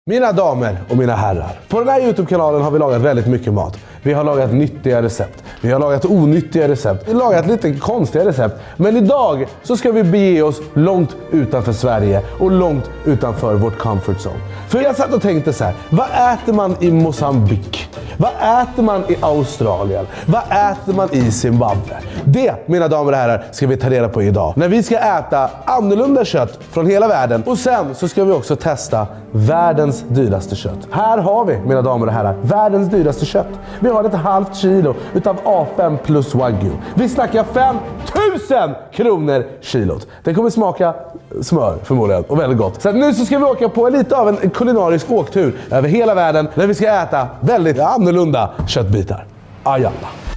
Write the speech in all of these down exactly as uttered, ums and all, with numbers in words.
Mina damer och mina herrar, på den här YouTube-kanalen har vi lagat väldigt mycket mat. Vi har lagat nyttiga recept, vi har lagat onyttiga recept, vi har lagat lite konstiga recept. Men idag så ska vi bege oss långt utanför Sverige och långt utanför vårt comfort zone. För jag satt och tänkte så här, vad äter man i Mozambique? Vad äter man i Australien? Vad äter man i Zimbabwe? Det, mina damer och herrar, ska vi ta reda på idag. När vi ska äta annorlunda kött från hela världen. Och sen så ska vi också testa världens dyraste kött. Här har vi, mina damer och herrar, världens dyraste kött. Vi har ett halvt kilo utav A fem plus Wagyu. Vi snackar fem tusen kronor kilot. Det kommer smaka smör förmodligen och väldigt gott. Så nu så ska vi åka på lite av en kulinarisk åktur över hela världen där vi ska äta väldigt annorlunda köttbitar. Ajalla.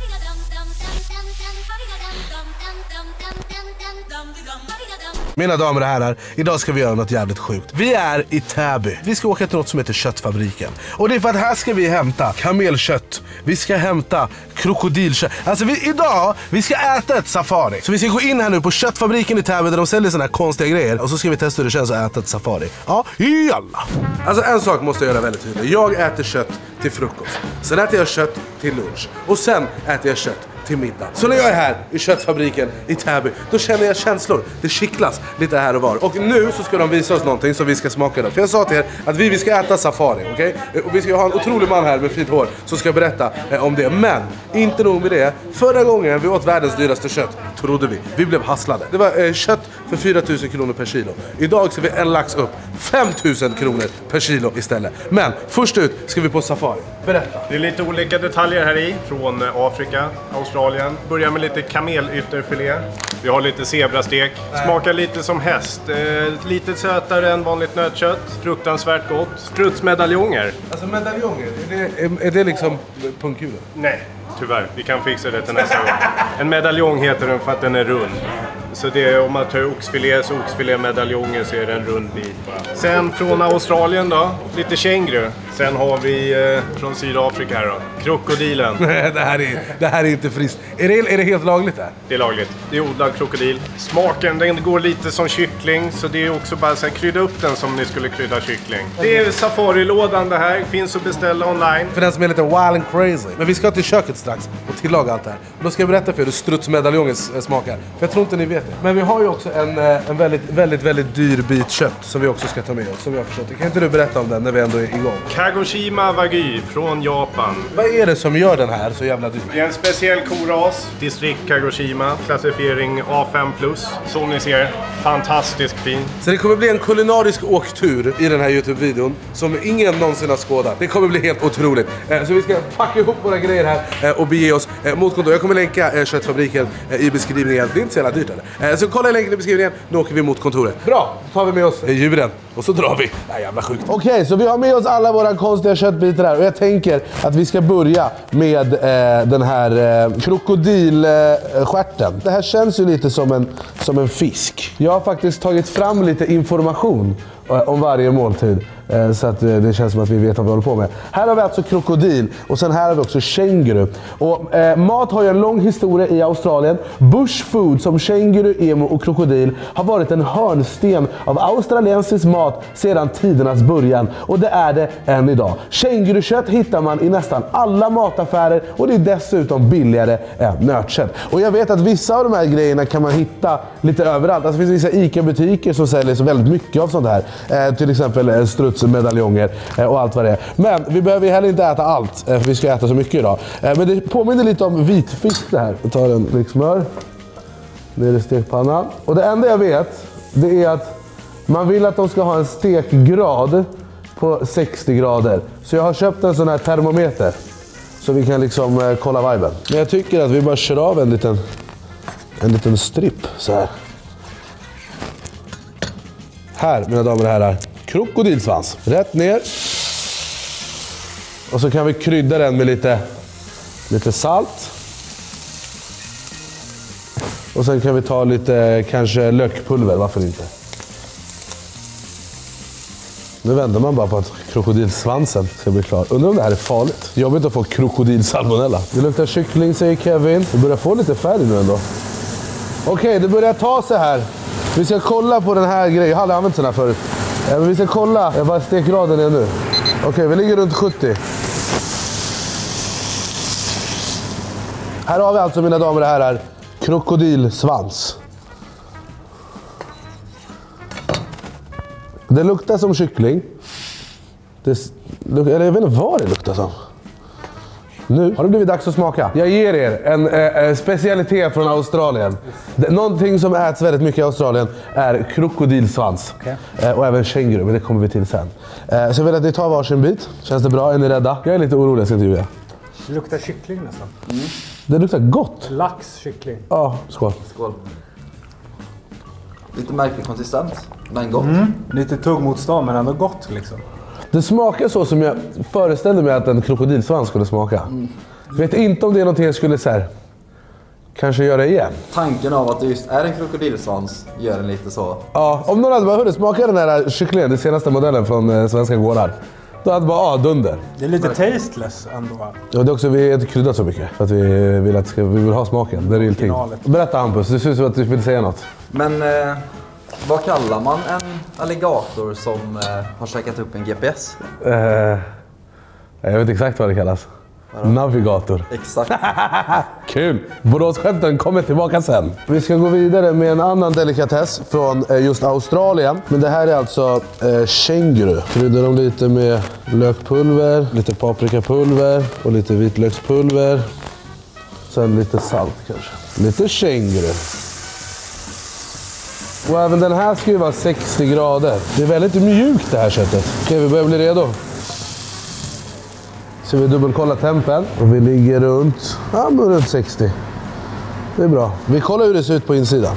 Mina damer och herrar, idag ska vi göra något jävligt sjukt. Vi är i Täby. Vi ska åka till något som heter Köttfabriken. Och det är för att här ska vi hämta kamelkött. Vi ska hämta krokodilkött. Alltså vi, idag, vi ska äta ett safari. Så vi ska gå in här nu på Köttfabriken i Täby där de säljer såna här konstiga grejer. Och så ska vi testa hur det känns att äta ett safari. Ja, jalla. Alltså en sak måste jag göra väldigt tydligt. Jag äter kött till frukost. Sen äter jag kött till lunch. Och sen äter jag kött till middag. Så när jag är här i Köttfabriken i Täby, då känner jag känslor. Det kittlas lite här och var. Och nu så ska de visa oss någonting som vi ska smaka då. För jag sa till er att vi, vi ska äta safari, okej? Okay? Och vi ska ha en otrolig man här med fint hår som ska berätta eh, om det. Men inte nog med det. Förra gången vi åt världens dyraste kött, trodde vi. Vi blev hasslade. Det var eh, kött för fyra tusen kronor per kilo. Idag ska vi en lax upp fem tusen kronor per kilo istället. Men först ut ska vi på safari. Berätta. Det är lite olika detaljer här i. Från Afrika, Australien. Börjar med lite kamelytterfilé. Vi har lite zebrastek. Smakar lite som häst. Eh, lite sötare än vanligt nötkött. Fruktansvärt gott. Strutsmedaljonger. Alltså medaljonger, är det, är, är det liksom pungkulor? Nej, tyvärr. Vi kan fixa det till nästa gång. En medaljong heter den för att den är rund. Så det är, om man tar oxfilé så oxfilé-medaljonger så är det en rund bit. Sen från Australien då, lite känguru. Sen har vi eh, från Sydafrika här då, krokodilen. Nej, det här är, det här är inte friskt. Är det, är det helt lagligt där? Det är lagligt. Det är odlad krokodil. Smaken, den går lite som kyckling. Så det är också bara så här, krydda upp den som ni skulle krydda kyckling. Det är safarilådan det här. Finns att beställa online. För den som är lite wild and crazy. Men vi ska till köket strax och tillaga allt det här. Och då ska jag berätta för er hur strutsmedaljongen smakar. För jag tror inte ni vet det. Men vi har ju också en, en väldigt, väldigt, väldigt dyr bit kött som vi också ska ta med oss. Som vi har förstått. Kan inte du berätta om den när vi ändå är igång? Kagoshima Wagyu från Japan. Vad är det som gör den här så jävla dyr? Det är en speciell koras. Distrikt Kagoshima. Klassifiering A fem plus. Som ni ser. Fantastiskt fin. Så det kommer bli en kulinarisk åktur i den här YouTube-videon som ingen någonsin har skådat. Det kommer bli helt otroligt. Så vi ska packa ihop våra grejer här och bege oss mot kontoret. Jag kommer länka Köttfabriken i beskrivningen. Det är inte så jävla dyrt eller? Så kolla länken i beskrivningen. Nu åker vi mot kontoret. Bra, då tar vi med oss djuren. Och så drar vi. Det är jävla sjukt. Okej, okay, så vi har med oss alla våra konstiga köttbitar här. Och jag tänker att vi ska börja med eh, den här eh, krokodilstjärten. Eh, det här känns ju lite som en, som en fisk. Jag har faktiskt tagit fram lite information eh, om varje måltid. Eh, så att eh, det känns som att vi vet vad vi håller på med. Här har vi alltså krokodil. Och sen här har vi också känguru. Och eh, mat har ju en lång historia i Australien. Bushfood som känguru, emo och krokodil har varit en hörnsten av australiensisk mat sedan tidernas början, och det är det än idag. Kängurukött hittar man i nästan alla mataffärer och det är dessutom billigare än nötkött. Och jag vet att vissa av de här grejerna kan man hitta lite överallt. Alltså det finns vissa ICA-butiker som säljer så väldigt mycket av sånt här. Eh, till exempel eh, strutsmedaljonger eh, och allt vad det är. Men vi behöver heller inte äta allt, eh, för vi ska äta så mycket idag. Eh, men det påminner lite om vitfisk det här. Jag tar en klick smör. Ner i stekpannan. Och det enda jag vet, det är att man vill att de ska ha en stekgrad på sextio grader. Så jag har köpt en sån här termometer. Så vi kan liksom eh, kolla viben. Men jag tycker att vi bara kör av en liten, en liten stripp så här. Här, mina damer och herrar. Krokodilsvans. Rätt ner. Och så kan vi krydda den med lite, lite salt. Och sen kan vi ta lite kanske lökpulver, varför inte? Nu vänder man bara på att krokodilsvansen ska bli klar. Undrar om det här är farligt. Jobbigt att få krokodilsalmonella. Det luktar kyckling, säger Kevin. Det börjar få lite färg nu ändå. Okej, okay, det börjar ta sig här. Vi ska kolla på den här grejen. Jag hade använt den här förut. Eh, men vi ska kolla eh, vad stekgraden är nu. Okej, okay, vi ligger runt sjuttio. Här har vi alltså, mina damer och herrar, krokodilsvans. Det luktar som kyckling. Det, eller jag vet inte vad det luktar som. Nu har det blivit dags att smaka. Jag ger er en eh, specialitet från Australien. Det, någonting som äts väldigt mycket i Australien är krokodilsvans. Okay. Eh, och även känguru, men det kommer vi till sen. Eh, så jag vill att ni tar varsin bit. Känns det bra? Är ni rädda? Jag är lite orolig, jag ska inte ljuga. Det luktar kyckling nästan. Mm. Det luktar gott. Lax, kyckling. Ja, skål. Skål. Lite märklig konsistens, men gott. Mm. Lite tuggmotstånd, men ändå gott liksom. Det smakar så som jag föreställde mig att en krokodilsvans skulle smaka. Mm. Vet inte om det är någonting jag skulle så här, kanske göra igen. Tanken av att det just är en krokodilsvans gör en lite så. Ja, om någon hade bara hört smaka den här kycklingen, den senaste modellen från eh, Svenska Gårdar. Då hade bara, ah, dunder. Det är lite tasteless ändå. Ja, det är också, vi har inte kryddat så mycket. För att vi vill, att, vi vill ha smaken. Det är real ting. Berätta Hampus, det ser ut som att du vill säga något. Men eh, vad kallar man en alligator som eh, har käkat upp en G P S? Uh, jag vet exakt vad det kallas. Vadå? Navigator. Exakt. Kul! Boråsskämten kommer tillbaka sen. Vi ska gå vidare med en annan delikatess från eh, just Australien. Men det här är alltså eh, känguru. Kryddar dem lite med lökpulver, lite paprikapulver och lite vitlökspulver. Sen lite salt kanske. Lite känguru. Och även den här ska ju vara sextio grader. Det är väldigt mjukt det här köttet. Okej, vi börjar bli redo. Så vi dubbelkollar tempen och vi ligger runt, ja, runt sextio. Det är bra. Vi kollar hur det ser ut på insidan.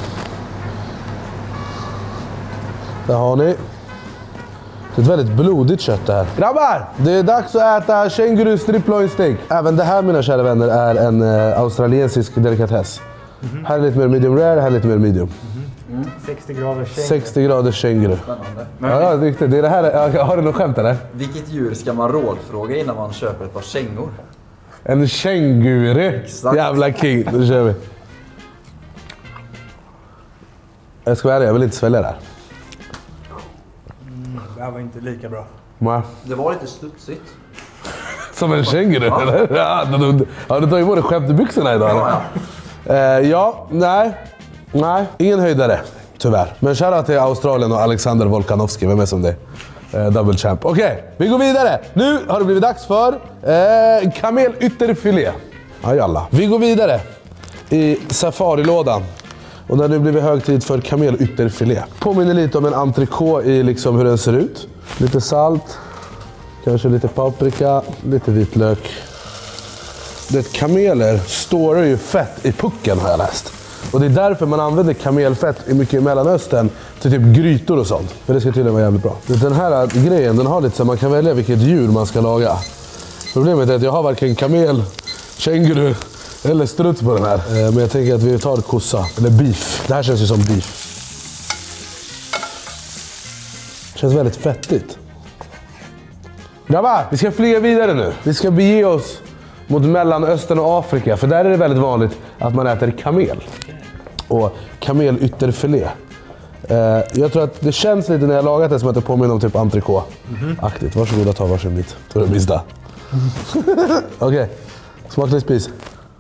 Där har ni. Det är ett väldigt blodigt kött det här. Grabbar! Det är dags att äta känguru strip loin steak. Även det här, mina kära vänner, är en eh, australiensisk delikatess. Mm-hmm. Här är lite mer medium rare, här är lite mer medium. Mm-hmm. Mm. sextio grader känguru. sextio grader känguru. Spännande. Ja, det är det här. Har du något skämt eller? Vilket djur ska man rådfråga innan man köper ett par kängor? En känguru. Exakt. Jävla king. Nu kör vi. Jag ska vara ärlig, jag vill inte svälja det här. Mm, det här var inte lika bra. Nej. Det var lite studsigt. Som en känguru, ja. eller? Ja, du, har du tagit på dig skämtebyxorna idag? Ja, ja. Uh, ja, nej. Nej, ingen höjdare. Tyvärr. Men shoutout till Australien och Alexander Volkanovski. Vem är som det? Uh, double champ. Okej, okay, vi går vidare. Nu har det blivit dags för uh, kamelytterfilé. Ajalla. Vi går vidare i safarilådan. Och där nu blir vi hög tid för kamelytterfilé. Påminner lite om en entrecote i liksom hur den ser ut. Lite salt. Kanske lite paprika. Lite vitlök. Det kameler står ju fett i pucken har jag läst. Och det är därför man använder kamelfett i mycket i Mellanöstern till typ grytor och sånt. För det ska tydligen vara jävligt bra. Den här grejen, den har lite så man kan välja vilket djur man ska laga. Problemet är att jag har varken kamel, känguru eller struts på den här. Men jag tänker att vi tar kossa, eller beef. Det här känns ju som beef. Det känns väldigt fettigt. Grabbar, vi ska flyga vidare nu. Vi ska bege oss mot Mellanöstern och Afrika. För där är det väldigt vanligt att man äter kamel. Och kamelytterfilé. Eh, jag tror att det känns lite när jag lagat det som att det påminner om typ entrecote-aktigt. Varsågoda, ta varsin bit. För det minsta. Okej, okay. Smaklig spis.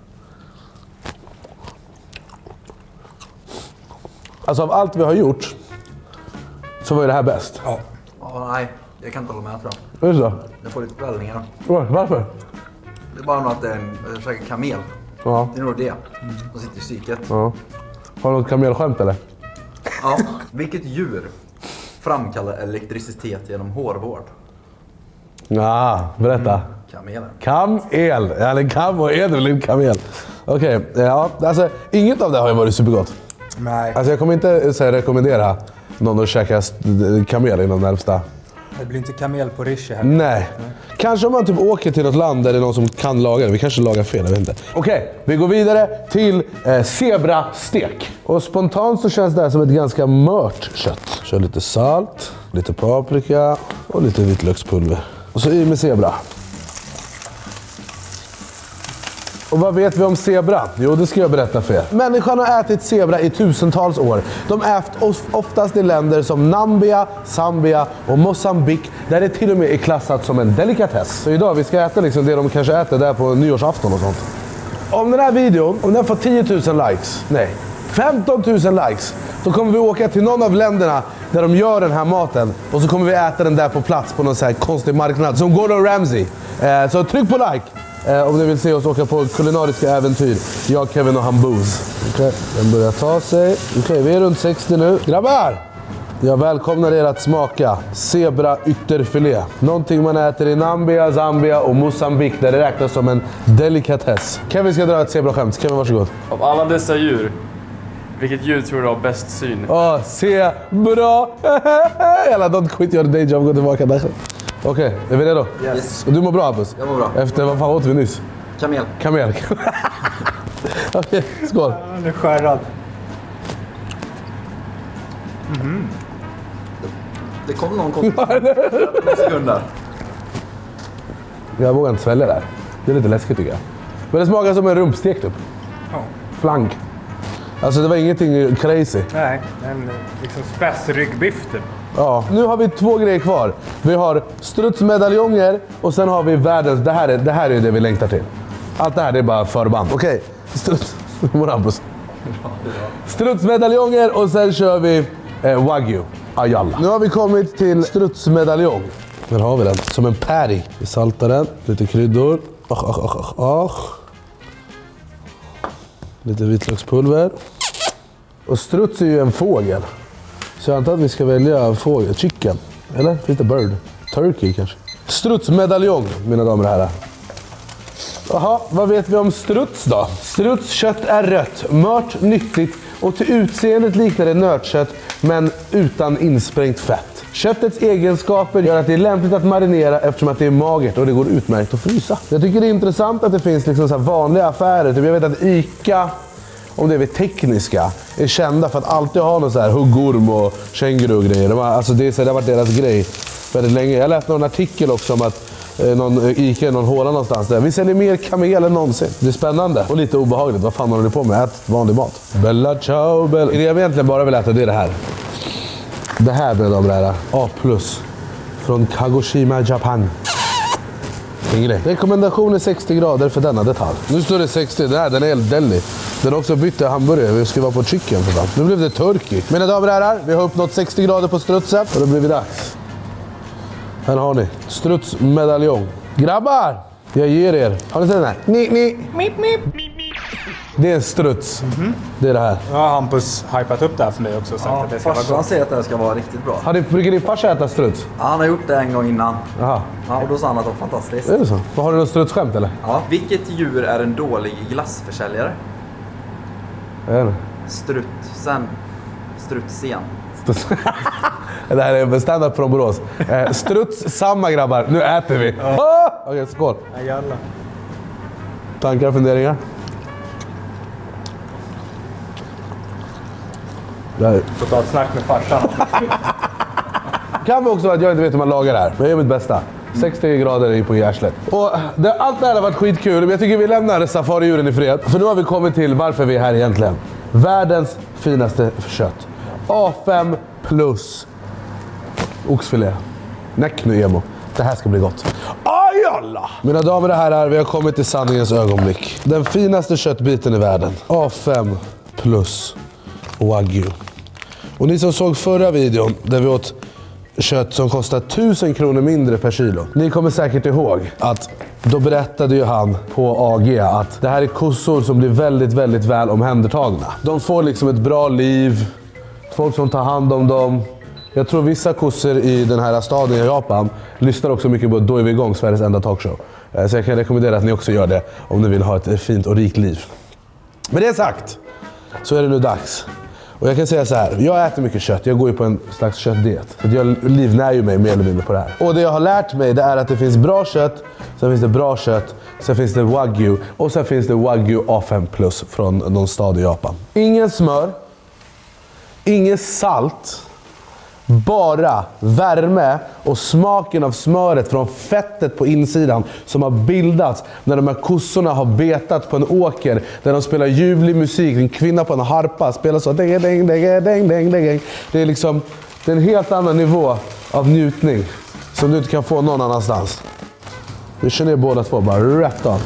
Alltså av allt vi har gjort så var ju det här bäst. Ja. Oh, nej, jag kan inte hålla med tror jag. Är det så? Jag får lite kvällningar. Varför? Det är bara nog att det är en jag kamel. Ja. Det är nog det. De sitter i psyket. Ja. Har du något kamelskämt eller? Ja. Vilket djur framkallar elektricitet genom hårvård? Ja, berätta. Mm. Kamelen. Kamel. Eller kam och el eller kamel. Okej, okay. Ja, alltså inget av det har ju varit supergott. Nej. Alltså jag kommer inte så här, rekommendera någon att käka kamel inom närmsta. Det blir inte kamel på Rishi här. Nej. Nej. Kanske om man typ åker till något land där det är någon som kan laga det. Vi kanske lagar fel, jag vet inte. Okej, okay, vi går vidare till eh, zebrastek. Och spontant så känns det här som ett ganska mört kött. Kör lite salt, lite paprika och lite vitlökspulver. Och så i med zebra. Och vad vet vi om zebra? Jo, det ska jag berätta för er. Människan har ätit zebra i tusentals år. De har ätit oftast i länder som Nambia, Zambia och Mosambik, där det till och med är klassat som en delikatess. Så idag vi ska äta liksom det de kanske äter där på nyårsafton och sånt. Om den här videon, om den får tio tusen likes, nej, femton tusen likes, så kommer vi åka till någon av länderna där de gör den här maten. Och så kommer vi äta den där på plats på någon så här konstig marknad som Gordon Ramsay. Eh, så tryck på like eh, om ni vill se oss åka på kulinariska äventyr. Jag, Kevin och han Booze. Okej, okay, den börjar ta sig. Okej, okay, vi är runt sextio nu. Grabbar! Jag välkomnar er att smaka zebra ytterfilé. Någonting man äter i Nambia, Zambia och Mosambik där det räknas som en delikatess. Kevin ska dra ett zebra-skämt. Kevin, varsågod. Av alla dessa djur, vilket djur tror du har bäst syn? Åh, oh, zebra! Jävlar, don't quit your day job. Gå tillbaka där. Okej, okay, är vi redo? Yes. Och du mår bra, Hampus? Jag mår bra. Efter, vad fan åt vi nyss? Kamel. Kamel. Okej, okay, skål. Han är skärrad. Mm. Det, det kom någon konstigt. Sekunder. Jag vågar inte svälja där. Det är lite läskigt tycker jag. Men det smakar som en rumpstek typ. Ja. Flank. Alltså det var ingenting crazy. Nej, en liksom spetsryggbiff typ. Ja, nu har vi två grejer kvar. Vi har strutsmedaljonger och sen har vi världens... Det här är det, här är det vi längtar till. Allt det här det är bara förband. Okej, okay. Struts... Strutsmedaljonger och sen kör vi eh, wagyu. Ajalla. Nu har vi kommit till strutsmedaljong. Där har vi den. Som en patty. Vi saltar den. Lite kryddor. Ach, ach, ach, ach, ach. Lite vitlökspulver. Och struts är ju en fågel. Så jag antar att vi ska välja fågel. Chicken. Eller? Lite bird. Turkey kanske. Strutsmedaljong, mina damer och herrar. Jaha, vad vet vi om struts då? Struts kött är rött, mört, nyttigt och till utseendet liknar det nötkött men utan insprängt fett. Köttets egenskaper gör att det är lämpligt att marinera eftersom att det är magert och det går utmärkt att frysa. Jag tycker det är intressant att det finns liksom så här vanliga affärer. Jag vet att Ica, om det är tekniska, är kända för att alltid ha någon så här huggorm och känguru och grejer. De har, alltså det, så det har varit deras grej väldigt länge. Jag läste någon artikel också om att eh, någon Ica, någon håla någonstans där. Vi säljer mer kamel än någonsin. Det är spännande och lite obehagligt. Vad fan håller ni på med? Ät vanlig mat. Bella ciao, bella. Det jag egentligen bara vill äta det är det här. Det här med de där A plus från Kagoshima, Japan. Rekommendation är sextio grader för denna detalj. Nu står det sextio, den här den är helt deli. Den har också bytt hamburgare, vi ska vara på chicken för fan. Nu blev det turkey. Mina damer och herrar, vi har uppnått sextio grader på strutsen och det blir vi dags. Här har ni, strutsmedaljong. Grabbar, jag ger er. Har ni sett den här? Ni, ni. Mip, mip. Det är en struts. Mm-hmm. Det är det här. Ja, Hampus hypat upp det här för mig också. Ja, att det ska farsan säger att det ska vara riktigt bra. Har ni, brukar din farsa äta struts? Ja, han har gjort det en gång innan. Jaha. Ja, och då sa han att det var fantastiskt. Är det så? Har du något strutsskämt eller? Ja. Vilket djur är en dålig glassförsäljare? Jag vet inte. Strutsen. Strutsen. Det här är en stand-up från Borås. Eh, struts, samma grabbar. Nu äter vi. Ja. Ah! Okej, okay, skål. Ja, tankar och funderingar? Får ta ett snack med farsan. Kan vara också att jag inte vet hur man lagar det här. Men jag gör mitt bästa. sextio grader är på gärslet. Och det, allt det här har varit skitkul. Men jag tycker vi lämnar safari-djuren i fred. För nu har vi kommit till varför vi är här egentligen. Världens finaste kött. A fem plus oxfilé. Näck nu, Emo. Det här ska bli gott. Ajalla! Mina damer och herrar, vi har kommit till sanningens ögonblick. Den finaste köttbiten i världen. A fem plus wagyu. Och ni som såg förra videon där vi åt kött som kostar tusen kronor mindre per kilo. Ni kommer säkert ihåg att då berättade ju han på A G att det här är kossor som blir väldigt, väldigt väl omhändertagna. De får liksom ett bra liv. Folk som tar hand om dem. Jag tror vissa kossor i den här staden i Japan lyssnar också mycket på Då är vi igång, Sveriges enda talkshow. Så jag kan rekommendera att ni också gör det om ni vill ha ett fint och rikt liv. Med det sagt så är det nu dags. Och jag kan säga så här, jag äter mycket kött. Jag går ju på en slags köttdiet. Så jag livnär ju mig mer eller mindre på det här. Och det jag har lärt mig det är att det finns bra kött, sen finns det bra kött, sen finns det wagyu och sen finns det wagyu A fem plus från någon stad i Japan. Ingen smör, ingen salt bara värme och smaken av smöret från fettet på insidan som har bildats när de här kossorna har betat på en åker där de spelar ljuvlig musik. En kvinna på en harpa spelar så ding, ding, ding, ding, ding, ding. Det är liksom det är en helt annan nivå av njutning som du inte kan få någon annanstans. Vi kör ner båda två, bara rätt av.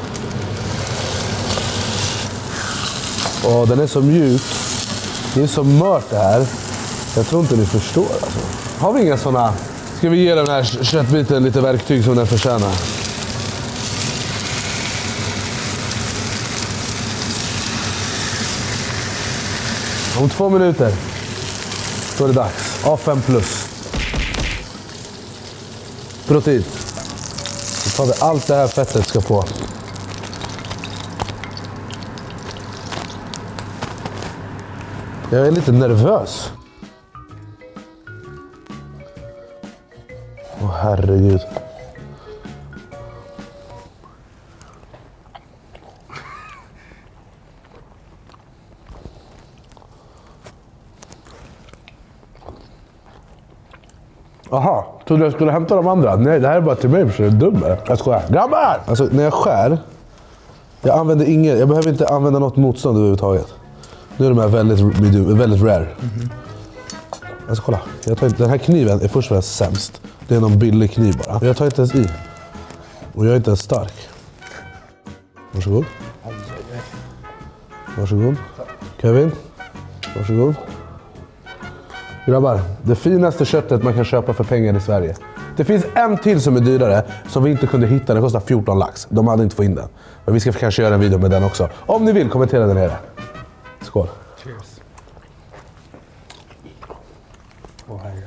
Åh, den är så mjuk. Det är så mört det här. Jag tror inte ni förstår alltså. Har vi inga såna? Ska vi ge den här köttbiten lite verktyg som den förtjänar? Om två minuter då är det dags. A fem plus. Protein. Så tar vi allt det här fettet ska på. Jag är lite nervös. Åh herregud. Aha, trodde jag skulle hämta de andra? Nej, det här är bara till mig för det är dum. Jag skojar. Grabbar! Alltså när jag skär, jag använder ingen, jag behöver inte använda något motstånd överhuvudtaget. Nu är de här väldigt, väldigt rare. Mm-hmm. Alltså kolla, jag tar inte, den här kniven är först och främst sämst. Det är någon billig kniv bara. Jag tar inte ens i. Och jag är inte ens stark. Varsågod. Varsågod. Kevin. Varsågod. Grabbar, det finaste köttet man kan köpa för pengar i Sverige. Det finns en till som är dyrare som vi inte kunde hitta. Den kostar fjorton lax. De hade inte fått in den. Men vi ska kanske göra en video med den också. Om ni vill, kommentera den nere. Skål. Cheers. Åh, herregud.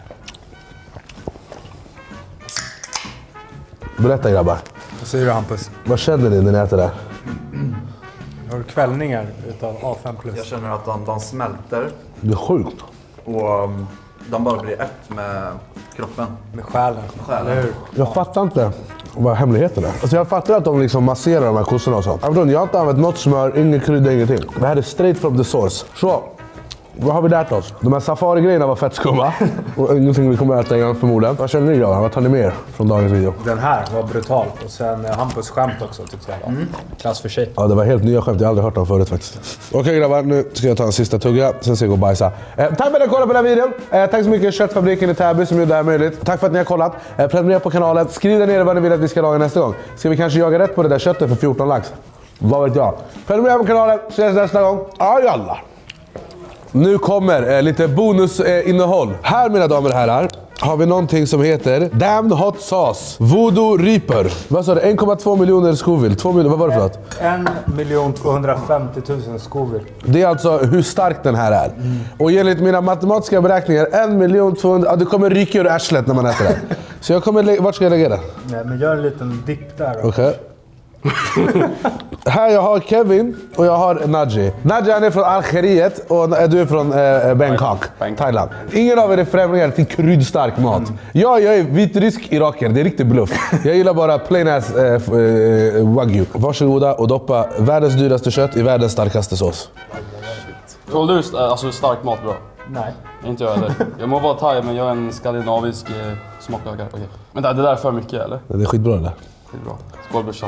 Berätta grabbar. Vad säger du Hampus? Vad känner ni när ni äter det? Har du kvällningar utav A fem plus? Jag känner att de, de smälter Det är sjukt. och um, de bara blir ett med kroppen. Med själen. Själen. Eller hur? Jag fattar inte vad hemligheten är. Alltså jag fattar att de liksom masserar de här kossorna och sånt. Jag har inte använt något smör, ingen krydda, ingenting. Det här är straight from the source. Så, vad har vi lärt oss? De här safari-grejerna var fett skumma. Och ingenting vi kommer äta igen förmodligen. Vad känner ni grabbar? Vad tar ni mer från dagens video? Den här var brutal. Och sen eh, Hampus skämt också tyckte jag var. Klass för sig. Ja, det var helt nya skämt. Jag har aldrig hört dem förut faktiskt. Okej okay, grabbar, nu ska jag ta en sista tugga. Sen ska jag gå och bajsa. Eh, tack för att ni har kollat på den här videon. Eh, tack så mycket Köttfabriken i Täby som gjorde det här möjligt. Tack för att ni har kollat. Eh, prenumerera på kanalen. Skriv där nere vad ni vill att vi ska laga nästa gång. Ska vi kanske jaga rätt på det där köttet för fjorton lax? Vad vet jag. Prenumerera på kanalen. Ses nästa gång. Ja, jalla. Nu kommer eh, lite bonusinnehåll. Eh, här mina damer och herrar har vi någonting som heter Damned Hot Sauce Voodoo Reaper. Vad sa du? en komma två miljoner Scoville. två miljoner, vad var det för något? en miljon tvåhundrafemtio tusen Scoville. Det är alltså hur stark den här är. Mm. Och enligt mina matematiska beräkningar en miljon tvåhundra... Ja, det kommer ryka ur arslet när man äter den. Så jag kommer... Vart ska jag lägga den? Nej, men gör en liten dipp där. Okej. Okay. Här jag har Kevin och jag har Naji. Naji han är från Algeriet och du är från eh, Bangkok, Bangkok, Thailand. Ingen av er är främlingar till kryddstark mat. Mm. Ja, jag är vitrysk iraker, det är riktigt bluff. Jag gillar bara plain ass eh, eh, wagyu. Varsågoda och doppa världens dyraste kött i världens starkaste sås. Håller du alltså, stark mat bra? Nej. Inte jag heller. Jag må vara thai men jag är en skandinavisk eh, smaklökare. Okay. Men det, det där är för mycket eller? Det är skitbra eller? Skitbra. Skål brorsan.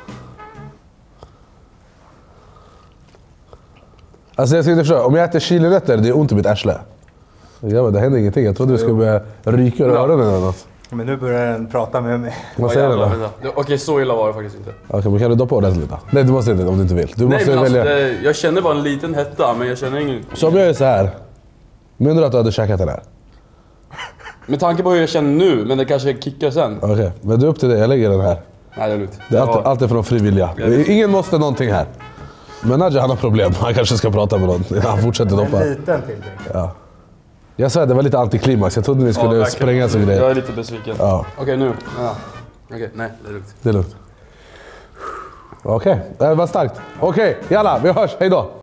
Alltså jag ska inte förstå, om jag äter chilinötter, det är ont i mitt arsle. Ja, det händer ingenting, jag trodde det skulle börja ryka ur öronen eller något. Men nu börjar den prata med mig. Vad säger oh, du då? Okej, okay, så illa var det faktiskt inte. Okej, okay, men kan du doppa ordentligt då? Nej, du måste inte om du inte vill. Du Nej, måste men välja. Alltså, det, jag känner bara en liten hetta, men jag känner ingen... Så om jag är så här, menar du att du hade käkat den här? Med tanke på hur jag känner nu, men det kanske kickar sen. Okej, okay, men du är upp till det, jag lägger den här. Nej, det är lugnt. Det är allt, allt är från frivilliga. Ingen måste någonting här. Men Naji han har problem, han kanske ska prata med någon. Han fortsätter doppa. En liten till. Ja. Jag sa att det var lite antiklimax, jag trodde ni skulle ja, spränga sig grejer. Jag är lite besviken. Ja. Okej, okay, nu. Ja. Okej, okay, nej, det är lugnt. Det är lugnt. Okej, okay. Det var starkt. Okej, okay, jalla, vi hörs, hejdå!